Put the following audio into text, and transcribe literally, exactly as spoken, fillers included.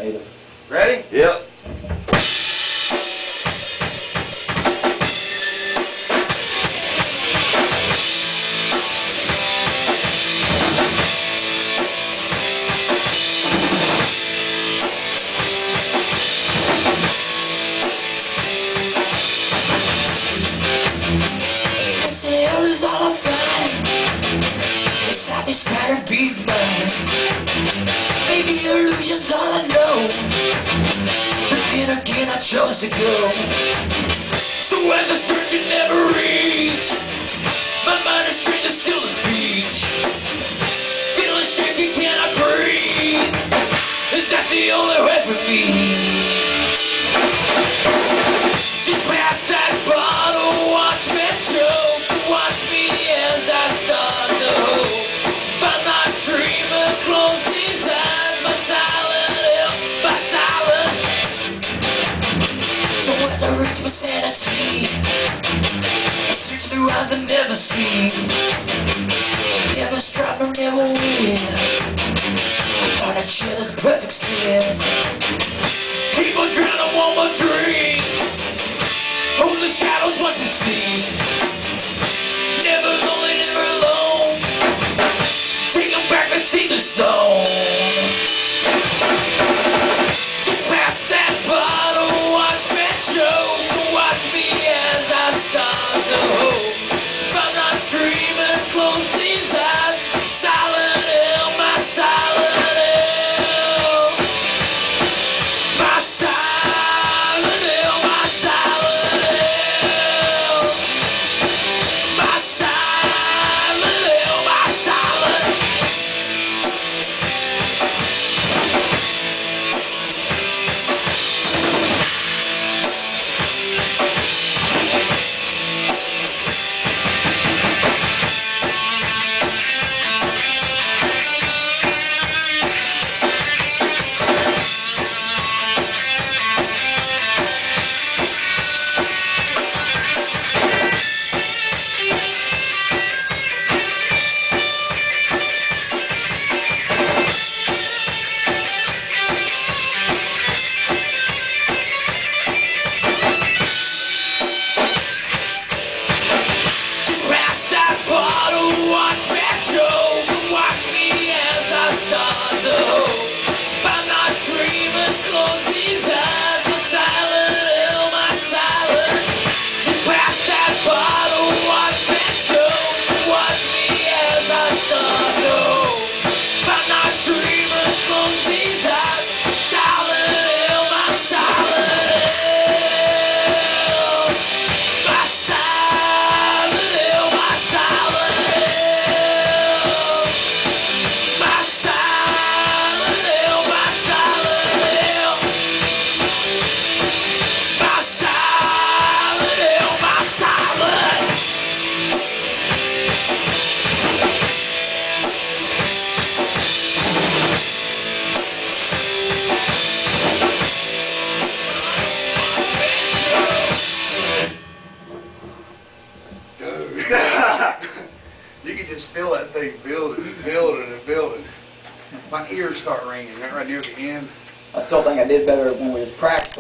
either. Ready? Yep. Maybe illusion's all I know, but then again I chose to go. So as I search and never reach, my mind is straight to still the beach. Feeling shaky, cannot breathe, is that the only way for me? Just pass that bottle, watch me choke, watch me as I start to hope. I'm not dreaming, close these eyes, my silent lips, my silence. So as I reach my sanity, I search through eyes I never see. Never strive or never win. Find a chair that's perfect skin. People drown, I want my dream. Only shadows what you see. Never lonely, never alone. Take them back and see the zone. Pass that bottle, watch me choke, watch me as I start to hope. If I'm not dreaming, close these eyes, silent hill, my silent hill. My silent hill, my silent hill. My silent hill, my silent hill. You can just feel that thing building and building and building. My ears start ringing right near the end. I still think I did better when we was practicing.